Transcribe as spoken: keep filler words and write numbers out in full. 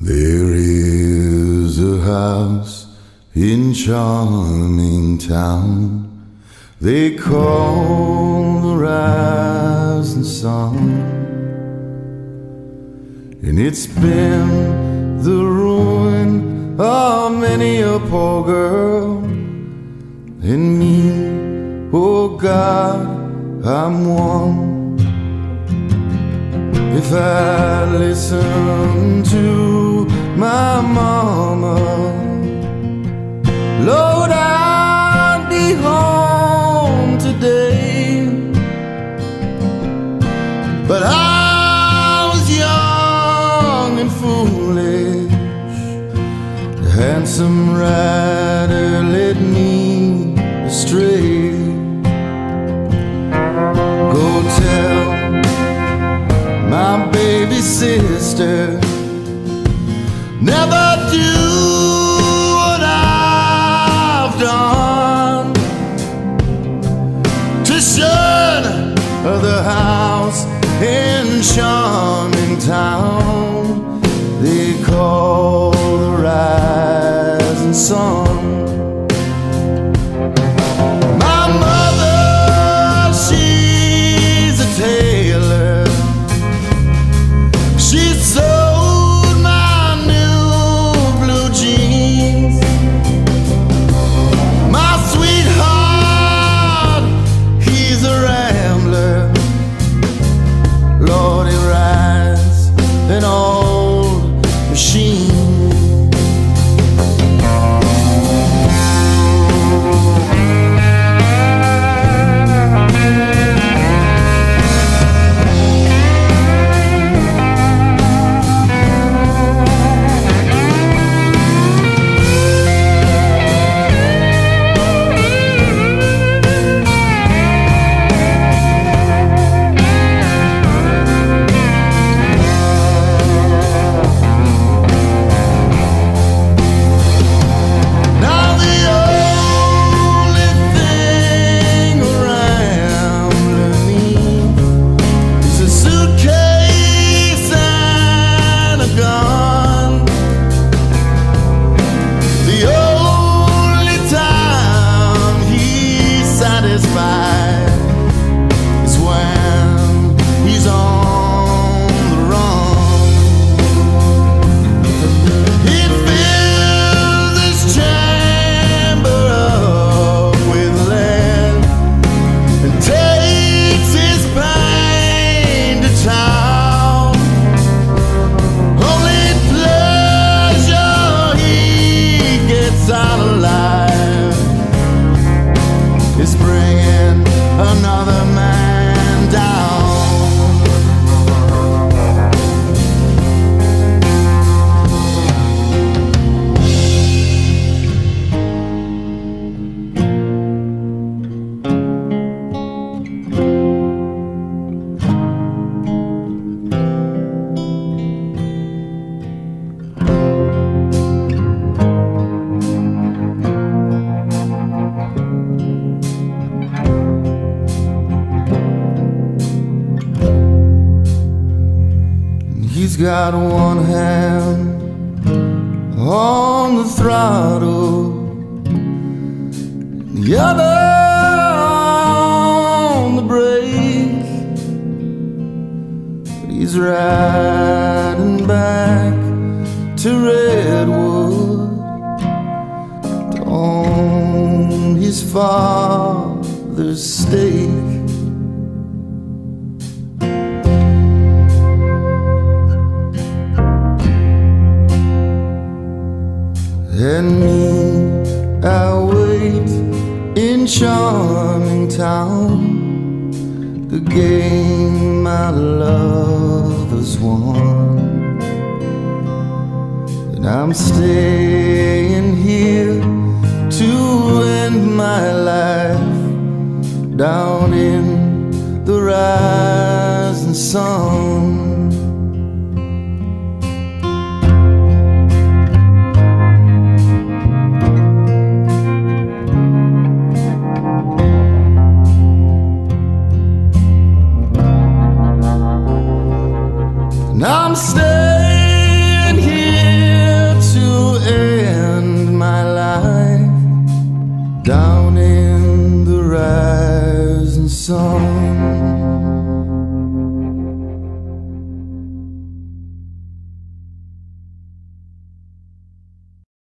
There is a house in charming town they call the Rising Sun, and it's been the ruin of many a poor girl and me. Oh God, I'm one. If I listen to my mama, Lord, I'd be home today. But I was young and foolish. The handsome rider led me astray. Go tell my baby sister, never do what I've done to shun the house in charming town they call the Rising Sun. My mother, she's a tailor. She sewed my new blue jeans. My sweetheart, he's a rambler. Lord, he rides an old machine. It's bringing another man down. He's got one hand on the throttle, the other on the brake. He's riding back to Redwood to own his father's stake. And me, I wait in charming town, the game my love has won. And I'm staying here to end my life down in the rising sun. I'm staying here down in the rising sun.